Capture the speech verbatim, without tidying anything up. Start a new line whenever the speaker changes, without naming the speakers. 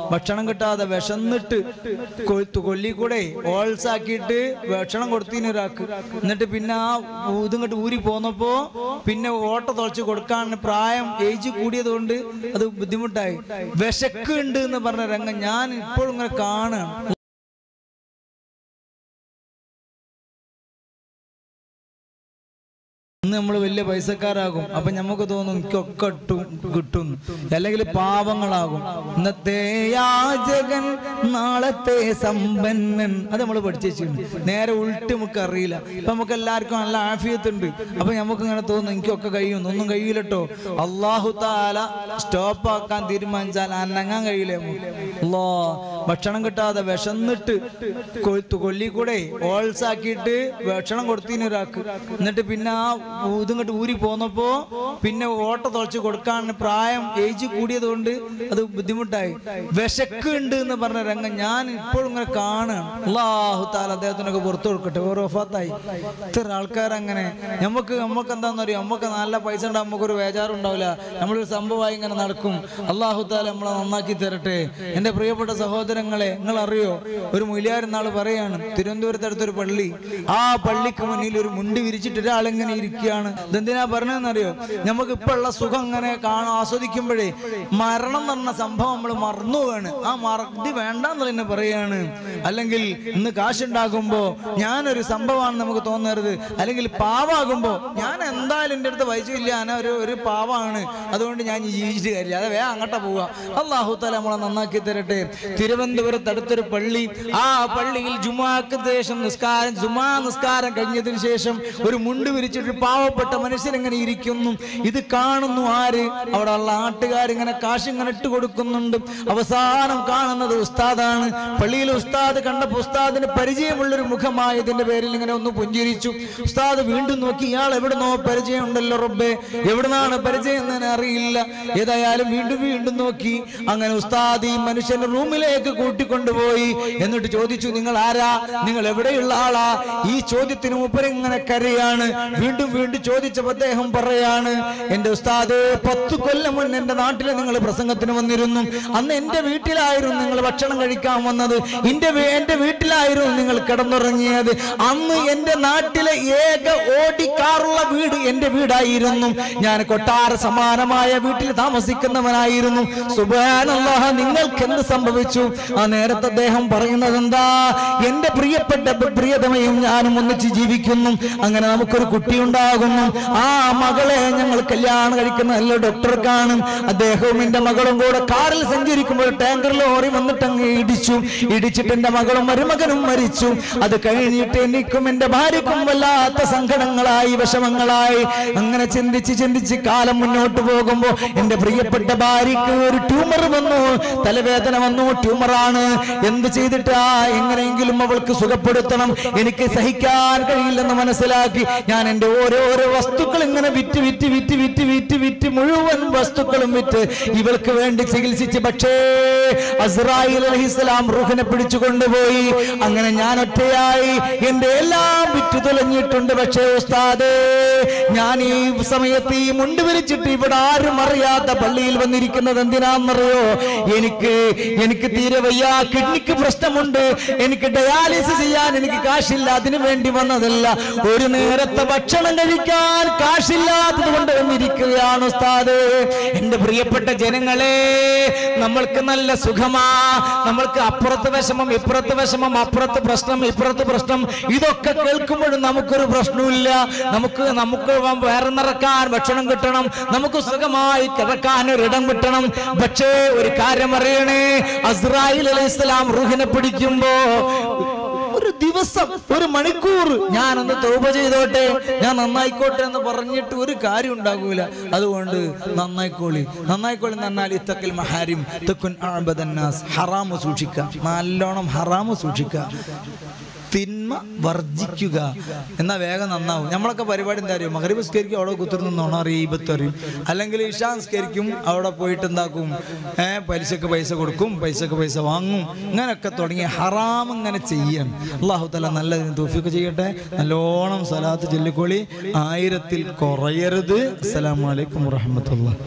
ഭക്ഷണം കിട്ടാതെ വിശന്നിട്ട് കൊല്ലി കൂടെ ഓൾസാക്കിയിട്ട് ഭക്ഷണം കൊടുത്തിന് ഒരാൾക്ക്. എന്നിട്ട് പിന്നെ ആ ഇതുങ്ങോട്ട് ഊരി പോന്നപ്പോ പിന്നെ ഓട്ട തുളച്ച് കൊടുക്കാൻ പ്രായം ഏജ് കൂടിയത് കൊണ്ട് അത് ബുദ്ധിമുട്ടായി. വിശക്കുണ്ട് എന്ന് പറഞ്ഞ രംഗം ഞാൻ ഇപ്പോഴും ഇങ്ങനെ കാണുകയാണ്. ഇന്ന് നമ്മൾ വലിയ പൈസക്കാരാകും, അപ്പൊ നമുക്ക് തോന്നും എനിക്കൊക്കെ കിട്ടും, അല്ലെങ്കിൽ പാവങ്ങളാകും. ഇന്നത്തെ യാചകൻ നാളത്തെ സമ്പന്നൻ, അത് നമ്മൾ പഠിച്ചു വെച്ചിട്ടുണ്ട്. നേരെ ഉൾട്ട് നമുക്ക് അറിയില്ല. ഇപ്പൊ നമുക്ക് എല്ലാവർക്കും നല്ല ആഫിയത്തുണ്ട്, അപ്പൊ നമുക്ക് ഇങ്ങനെ തോന്നും എനിക്കൊക്കെ കഴിയും. ഒന്നും കഴിയില്ലട്ടോ. അള്ളാഹു താല സ്റ്റോപ്പ് ആക്കാൻ തീരുമാനിച്ചാൽ അനങ്ങാൻ കഴിയില്ല. അല്ലോ ഭക്ഷണം കിട്ടാതെ വിശന്നിട്ട് കൊല്ലി കൂടെ ഓൾസാക്കിയിട്ട് ഭക്ഷണം കൊടുത്തിന് ഒരാൾക്ക്. എന്നിട്ട് പിന്നെ ആ ഇതുങ്ങോട്ട് ഊരി പോന്നപ്പോ പിന്നെ ഓട്ട തുളച്ച് കൊടുക്കാൻ പ്രായം ഏജ് കൂടിയത് കൊണ്ട് അത് ബുദ്ധിമുട്ടായി. വിശക്കുണ്ട് എന്ന് പറഞ്ഞ രംഗം ഞാൻ ഇപ്പോഴും ഇങ്ങനെ കാണുകയാണ്. അല്ലാഹു തആല അദ്ദേഹത്തിനൊക്കെ പുറത്തു കൊടുക്കട്ടെ. ഓരോ വഫാത്തായി ഇത്ര ആൾക്കാരങ്ങനെ. നമുക്ക് നമുക്ക് എന്താണെന്ന് അറിയാം, നമുക്ക് നല്ല പൈസ ഉണ്ടാകും, നമുക്കൊരു വേജാറുണ്ടാവില്ല, നമ്മളൊരു സംഭവമായി ഇങ്ങനെ നടക്കും. അല്ലാഹു തആല നമ്മളെ നന്നാക്കി തരട്ടെ. എൻ്റെ പ്രിയപ്പെട്ട സഹോദരങ്ങളെ, നിങ്ങൾ അറിയോ, ഒരു മുലിയാർ നാൾ പറയാണ്, തിരുവനന്തപുരത്ത് അടുത്തൊരു പള്ളി, ആ പള്ളിക്ക് മുന്നിൽ ഒരു മുണ്ട് വിരിച്ചിട്ട് ഒരാളിങ്ങനെ ഇരിക്കുകയാണ്. ഇതെന്തിനാ പറഞ്ഞതെന്നറിയോ? നമുക്ക് ഇപ്പൊ ഉള്ള സുഖം ഇങ്ങനെ കാണാൻ ആസ്വദിക്കുമ്പോഴേ മരണം എന്ന് പറഞ്ഞ സംഭവം നമ്മൾ മറന്നു പോവാണ്. ആ മറതി വേണ്ടെന്ന് തന്നെ പറയാണ്. അല്ലെങ്കിൽ ഇന്ന് കാശുണ്ടാകുമ്പോ ഞാനൊരു സംഭവമാണെന്ന് നമുക്ക് തോന്നരുത്. അല്ലെങ്കിൽ പാവാകുമ്പോ ഞാൻ എന്തായാലും എൻ്റെ അടുത്ത് പൈസ ഇല്ല, ഞാൻ ഒരു ഒരു പാവാണ്, അതുകൊണ്ട് ഞാൻ ജീവിച്ചിട്ട് കാര്യമില്ല, അത് വേഗം അങ്ങോട്ട് പോവുക. അല്ലാഹു തആല നമ്മളെ നന്നാക്കി തരട്ടെ. തിരുവനന്തപുരത്ത് അടുത്തൊരു പള്ളി, ആ പള്ളിയിൽ ജുമാക്ക് ശേഷം നിസ്കാരം ജുമാ നിസ്കാരം കഴിഞ്ഞതിന് ശേഷം ഒരു മുണ്ട് വിരിച്ചിട്ട് പാവപ്പെട്ട മനുഷ്യരെങ്ങനെ ഇരിക്കുന്നു. ഇത് കാണുന്നു ആര്? അവിടെ ഉള്ള നാട്ടുകാരിങ്ങനെ കാശ് ഇങ്ങനെ ഇട്ട് കൊടുക്കുന്നുണ്ട്. അവസാനം കാണുന്നത് ഉസ്താദാണ്. പള്ളിയിൽ ഉസ്താദ് കണ്ടപ്പോൾ ഉസ്താദിന് പരിചയമുള്ളൊരു മുഖമായതിന്റെ പേരിൽ ഇങ്ങനെ ഒന്ന് പുഞ്ചിരിച്ചു. ഉസ്താദ് വീണ്ടും നോക്കി, ഇയാൾ എവിടുന്നോ പരിചയം ഉണ്ടല്ലോ റബ്ബേ, എവിടുന്നാണ് പരിചയം എന്ന് അറിയില്ല. ഏതായാലും വീണ്ടും വീണ്ടും നോക്കി. അങ്ങനെ ഉസ്താദ് ഈ മനുഷ്യന്റെ റൂമിലേക്ക് കൂട്ടിക്കൊണ്ടുപോയി. എന്നിട്ട് ചോദിച്ചു, നിങ്ങൾ ആരാ, നിങ്ങൾ എവിടെയുള്ള ആളാ? ഈ ചോദ്യത്തിന് മൂപ്പര് ഇങ്ങനെ കരയാണ്. വീണ്ടും വീണ്ടും ചോദിച്ചപ്പോൾ അദ്ദേഹം പറയാണ്, എന്റെ ഉസ്താദ്, പത്ത് കൊല്ലം മുന്നേ എന്റെ നാട്ടിലെ നിങ്ങൾ പ്രസംഗത്തിന് വന്നിരുന്നു. അന്ന് എന്റെ വീട്ടിലായിരുന്നു നിങ്ങൾ ഭക്ഷണം കഴിക്കാൻ വന്നത്, എന്റെ എന്റെ വീട്ടിലായിരുന്നു നിങ്ങൾ കിടന്നുറങ്ങിയത്. അന്ന് എന്റെ നാട്ടിലെ ഏക ഓടിക്കാറുള്ള വീട് എന്റെ വീടായിരുന്നു. ഞാൻ കൊട്ടാര സമാനമായ വീട്ടിൽ താമസിക്കുന്നവനായിരുന്നു. സുബ്ഹാനല്ലാഹ്, നിങ്ങൾക്ക് എന്ത് സംഭവിച്ചു? ആ നേരത്തെ അദ്ദേഹം പറയുന്നത് എന്താ, എന്റെ പ്രിയപ്പെട്ട പ്രിയതമയും ഞാനും ഒന്നിച്ച് ജീവിക്കുന്നു. അങ്ങനെ നമുക്കൊരു കുട്ടി ഉണ്ടാകുന്നു. ആ മകളെ ഞങ്ങൾ കല്യാണം കഴിക്കുന്ന നല്ല ഡോക്ടർക്കാണ്. അദ്ദേഹവും എന്റെ മകളും കൂടെ കാറിൽ സഞ്ചരിക്കുമ്പോൾ ടാങ്കർ ലോറി വന്നിട്ട് അങ്ങ് ഇടിച്ചു. ഇടിച്ചിട്ട് എന്റെ മകളും മരുമകനും മരിച്ചു. അത് കഴിഞ്ഞിട്ട് എനിക്കും എന്റെ ഭാര്യക്കും വല്ലാത്ത സങ്കടങ്ങളായി, വിഷമങ്ങളായി. അങ്ങനെ ചിന്തിച്ച് ചിന്തിച്ച് കാലം മുന്നോട്ട് പോകുമ്പോ എന്റെ പ്രിയപ്പെട്ട ഭാര്യക്ക് ഒരു ട്യൂമർ വന്നു, തലവേദന വന്നു. ട്യൂമറാണ്, എന്ത് ചെയ്തിട്ടാ എങ്ങനെയെങ്കിലും അവൾക്ക് സുഖപ്പെടുത്തണം, എനിക്ക് സഹിക്കാൻ കഴിയില്ലെന്ന് മനസ്സിലാക്കി ഞാൻ എന്റെ ഓരോരോ വസ്തുക്കൾ ഇങ്ങനെ വിറ്റ് വിറ്റ് വിറ്റ് വിറ്റ് വിറ്റ് വിറ്റ് മുഴുവൻ വസ്തുക്കളും വിറ്റ് ഇവൾക്ക് വേണ്ടി ചികിത്സിച്ച്. പക്ഷേ അസ്രായീൽ അലൈഹിസ്സലാം റൂഹിനെ പിടിച്ചു കൊണ്ടുപോയി. അങ്ങനെ ഞാൻ ഒറ്റയായി, എന്റെ എല്ലാം വിറ്റ് തുലഞ്ഞിട്ടുണ്ട്. പക്ഷേ ഉസ്താദേ, ഞാൻ ഈ സമയത്ത് ഈ മുണ്ട് വിരിച്ചിട്ട് ഇവിടെ ആരും അറിയാത്ത പള്ളിയിൽ വന്നിരിക്കുന്നത് എന്തിനാണെന്നറിയോ? എനിക്ക് എനിക്ക് തീരെ വയ്യ, കിഡ്നിക്ക് പ്രശ്നമുണ്ട്, എനിക്ക് ഡയാലിസിസ് ചെയ്യാൻ എനിക്ക് കാശില്ല, അതിനു വേണ്ടി വന്നതല്ല. ഒരു നേരത്തെ ഭക്ഷണം കഴിക്കാൻ കാശില്ലാത്തത് കൊണ്ട് വന്നിരിക്കുകയാണ് ഉസ്താദേ. എന്റെ പ്രിയപ്പെട്ട ജനങ്ങളെ, നമ്മൾക്ക് നല്ല സുഖമാ, നമ്മൾക്ക് അപ്പുറത്ത് വിഷമം, ഇപ്പുറത്ത് വിഷമം, അപ്പുറത്ത് പ്രശ്നം, ഇപ്പുറത്ത് പ്രശ്നം. ഇതൊക്കെ കേൾക്കുമ്പോഴും നമുക്കൊരു പ്രശ്നമില്ല. നമുക്ക് നമുക്ക് വേറെ നിറക്കാൻ ഭക്ഷണം കിട്ടണം, നമുക്ക് സുഖമായി കിടക്കാൻ ഒരിടം കിട്ടണം. പക്ഷേ ഒരു കാര്യം അറിയണേ, അസ്രായീൽ അലൈഹിസ്സലാം റൂഹിനെ പിടിക്കുമ്പോ ഒരു ദിവസം ഒരു മണിക്കൂർ ഞാനൊന്ന് തൗബ ചെയ്തോട്ടെ, ഞാൻ നന്നായിക്കോട്ടെ എന്ന് പറഞ്ഞിട്ട് ഒരു കാര്യം ഉണ്ടാകൂല. അതുകൊണ്ട് നന്നായിക്കോളി. നന്നായിക്കോളി എന്ന് പറഞ്ഞാൽ ഇത്തഖിൽ മഹാരിം തകുൻ അഅബദന്നാസ്, ഹറാമ് സൂക്ഷിക്കുക, നല്ലോണം ഹറാമ് സൂക്ഷിക്കുക, തിന്മ വർജിക്കുക, എന്നാ വേഗം നന്നാവും. നമ്മളൊക്കെ പരിപാടി എന്താ അറിയും, മഗ്രിബ് നിസ്കരിക്കും, അവിടെ കുത്തിർന്നോണം അറിയും, ഈബത്ത് അറിയും. അല്ലെങ്കിൽ ഇശാ നിസ്കരിക്കും, അവിടെ പോയിട്ട് എന്താക്കും, ഏഹ് പലിശക്ക് പൈസ കൊടുക്കും, പൈസക്ക് പൈസ വാങ്ങും, ഇങ്ങനെയൊക്കെ തുടങ്ങി ഹറാം ഇങ്ങനെ ചെയ്യണം. അല്ലാഹു തആല നല്ലതിന് തൗഫീഖ് ചെയ്യട്ടെ. നല്ലോണം സ്വലാത്ത് ചൊല്ലിക്കോളി, ആയിരത്തിൽ കുറയരുത്. അസ്സലാമു അലൈക്കും വറഹ്മത്തുള്ളാഹി.